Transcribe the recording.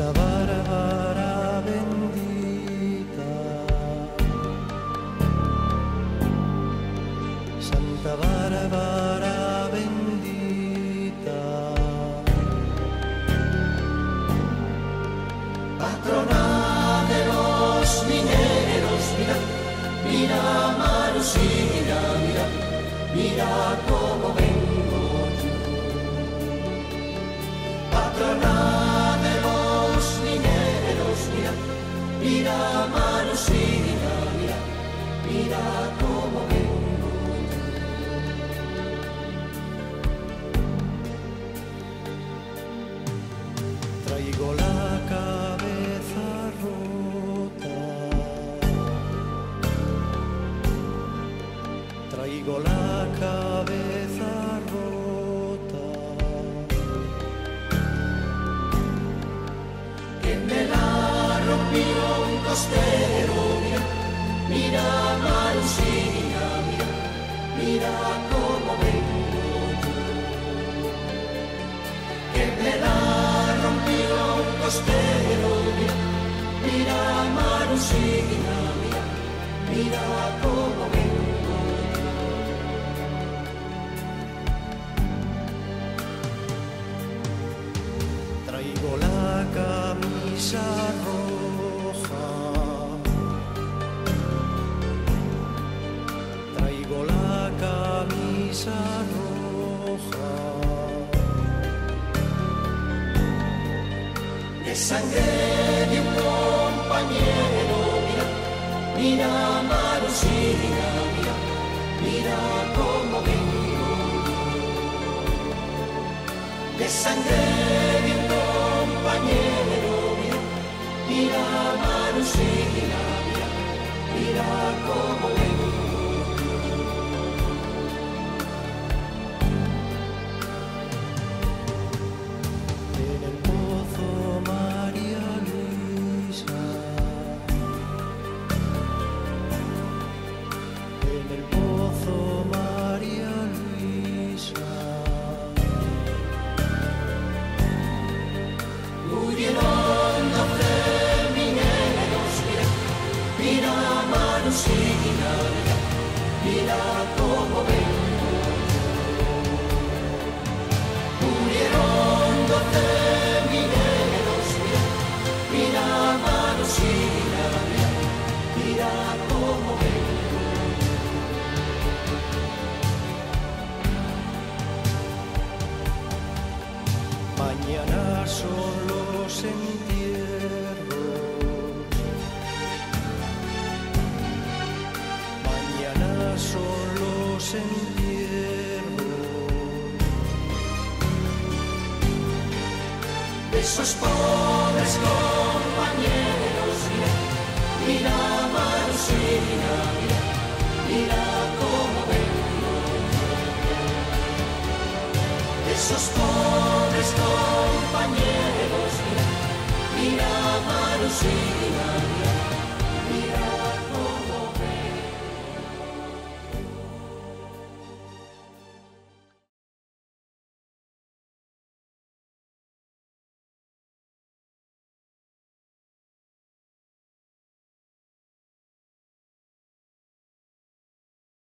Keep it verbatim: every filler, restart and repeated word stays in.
Santa Bárbara bendita, Santa Bárbara bendita, patrona de los mineros, mira, mira Marusina, mira, mira cómo vengo yo, patrona de los mineros, mira, mira Marusina, mira, mira cómo vengo yo. Traigo la cabeza rota, traigo la cabeza rota, que me la rompió un costero, mira, mira Marusina, mira, mira cómo vengo yo, que me la rompió un costero, mira, mira Marusina, mira, mira cómo vengo yo. Traigo la camisa roja, traigo la camisa roja, de sangre de un compañero, mira, mira Marusina, mira, mira cómo vengo yo, de sangre de un compañero, mira, mira Marusina, mira, mira cómo vengo yo. En el pozo María Luisa, en el pozo María Luisa, murieron doce mineros, mira, mira Marusina, mira, mira cómo vengo yo. Murieron doce mineros, mira, mira Marusina, mira, mira cómo vengo yo. Mañana son los entierros, mañana son los entierros de esos pobres compañeros, mira, mira Marusina, mira, mira cómo vengo yo, de esos pobres compañeros, mira, mira Marusina.